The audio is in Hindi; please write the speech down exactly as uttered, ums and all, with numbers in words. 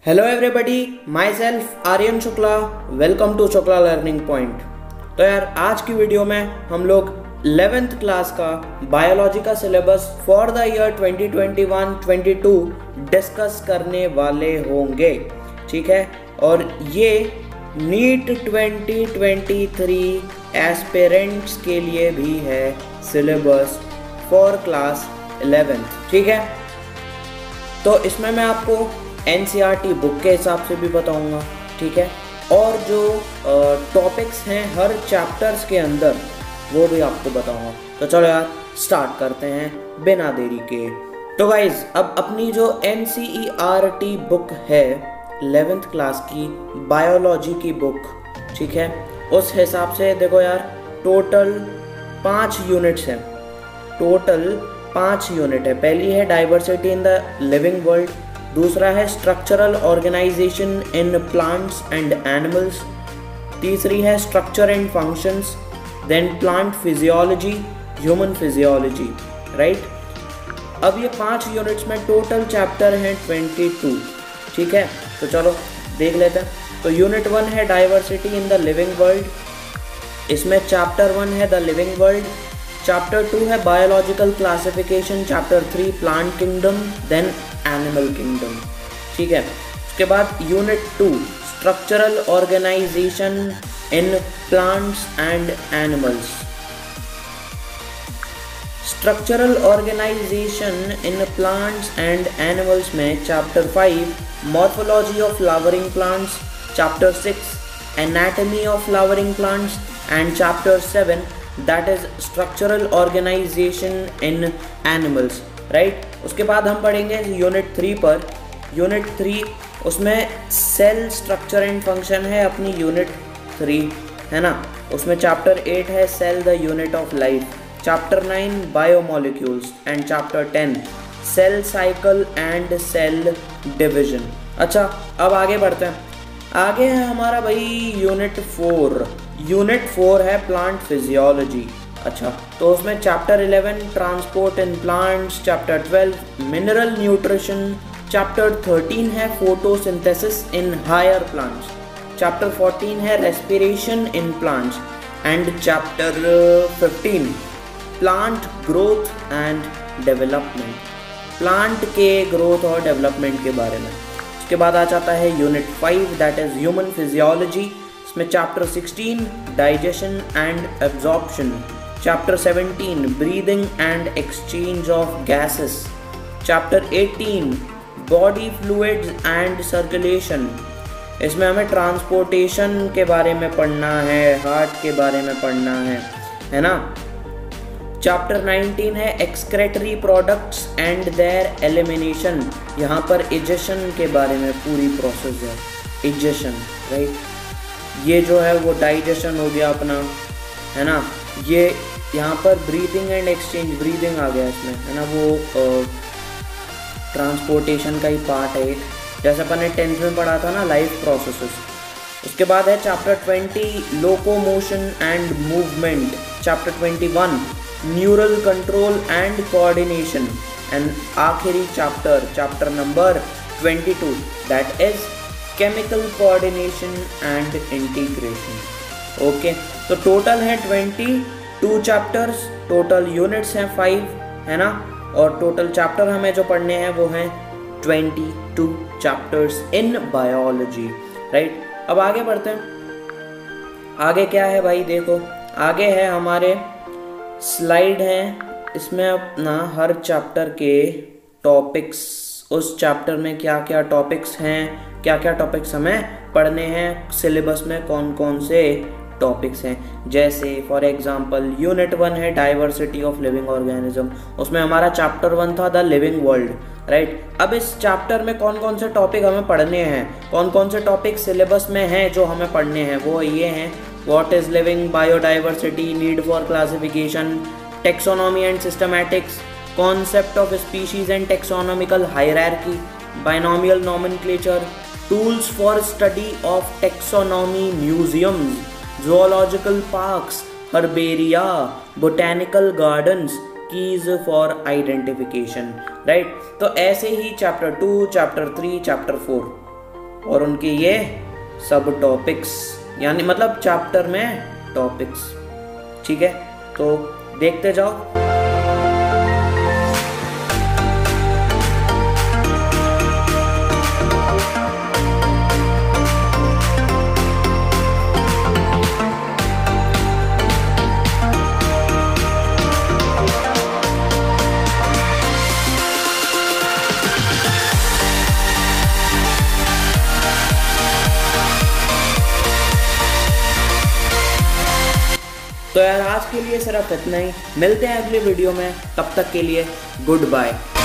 Hello everybody, myself Aryan Shukla. Welcome to Shukla learning point. तो यार आज की वीडियो में हम लोग इलेवेंथ क्लास का बायोलॉजी का syllabus for the year twenty twenty one twenty two discuss करने वाले होंगे, ठीक है। और ये NEET twenty twenty three aspirants के लिए भी है सिलेबस फॉर क्लास इलेवेंथ, ठीक है। तो इसमें मैं आपको N C E R T book के हिसाब से भी बताऊंगा, ठीक है। और जो टॉपिक्स हैं हर चैप्टर्स के अंदर वो भी आपको बताऊंगा। तो चलो यार स्टार्ट करते हैं बिना देरी के। तो गाइज अब अपनी जो N C E R T book है इलेवेंथ क्लास की बायोलॉजी की बुक, ठीक है, उस हिसाब से देखो यार टोटल पाँच यूनिट्स हैं। टोटल पाँच यूनिट है। पहली है diversity in the living world, दूसरा है structural organisation in plants and animals, तीसरी है structure and functions, then plant physiology, human physiology, right. अब ये पांच यूनिट्स में टोटल चैप्टर हैं ट्वेंटी टू, ठीक है। तो चलो देख लेते हैं। तो यूनिट वन है diversity in the living world, इसमें चैप्टर वन है the living world, chapter two है biological classification, chapter three plant kingdom, then animal kingdom, ठीक है। उसके बाद unit two structural organisation in plants and animals. Structural organisation in plants and animals में chapter five morphology of flowering plants, chapter six anatomy of flowering plants and chapter seven that is structural organisation in animals, right. उसके बाद हम पढ़ेंगे यूनिट थ्री पर। यूनिट थ्री उसमें सेल स्ट्रक्चर एंड फंक्शन है अपनी यूनिट थ्री, है ना। उसमें चैप्टर एट है cell the unit of life, chapter nine biomolecules and chapter ten cell cycle and cell division. अच्छा अब आगे बढ़ते हैं। आगे है हमारा भाई यूनिट फोर। यूनिट फोर है प्लांट फिजियोलॉजी। अच्छा तो उसमें chapter eleven transport in plants, chapter twelve mineral nutrition, chapter thirteen है photosynthesis in higher plants, chapter fourteen है respiration in plants and chapter fifteen plant growth and development, plant के ग्रोथ और डेवलपमेंट के बारे में। उसके बाद आ जाता है unit five that is human physiology. इसमें chapter sixteen digestion and absorption, chapter seventeen breathing and exchange of gases, chapter eighteen body fluids and circulation. इसमें हमें ट्रांसपोर्टेशन के बारे में पढ़ना है, हार्ट के बारे में पढ़ना है, है ना। चैप्टर नाइनटीन है excretory products and their elimination. यहाँ पर इजेशन के बारे में पूरी प्रोसेस है, इजेशन, राइट। ये जो है वो डाइजेशन हो गया अपना, है ना। ये यहाँ पर ब्रीदिंग एंड एक्सचेंज, ब्रीदिंग आ गया इसमें, है ना। वो ट्रांसपोर्टेशन का ही पार्ट है एक, जैसे अपन ने टेंथ में पढ़ा था ना लाइफ प्रोसेसेस। उसके बाद है chapter twenty locomotion and movement, chapter twenty one neural control and coordination and आखिरी chapter chapter number twenty two that is chemical coordination and integration. Okay तो टोटल है twenty two chapters, total units हैं फाइव, है ना। और टोटल चैप्टर हमें जो पढ़ने हैं वो हैं twenty two chapters in biology, right. अब आगे बढ़ते हैं। आगे क्या है भाई, देखो आगे है हमारे स्लाइड हैं। इसमें अपना हर चैप्टर के टॉपिक्स, उस चैप्टर में क्या क्या टॉपिक्स हैं, क्या क्या टॉपिक्स हमें पढ़ने हैं, सिलेबस में कौन कौन से टॉपिक्स हैं। जैसे फॉर एग्जांपल यूनिट वन है डाइवर्सिटी ऑफ लिविंग ऑर्गेनिज्म, उसमें हमारा चैप्टर वन था द लिविंग वर्ल्ड, राइट। अब इस चैप्टर में कौन कौन से टॉपिक हमें पढ़ने हैं, कौन कौन से टॉपिक सिलेबस में हैं जो हमें पढ़ने हैं, वो ये हैं what is living, biodiversity, need for classification, taxonomy and systematics, concept of species and taxonomical hierarchy, binomial nomenclature, tools for study of taxonomy, museums, zoological parks, herbaria, botanical gardens, keys for identification, right। तो ऐसे ही chapter two, chapter three, chapter four और उनके ये सब टॉपिक्स, यानी मतलब चैप्टर में टॉपिक्स। ठीक है, तो देखते जाओ। तो यार आज के लिए सिर्फ इतना ही, मिलते हैं अगले वीडियो में, तब तक के लिए गुड बाय।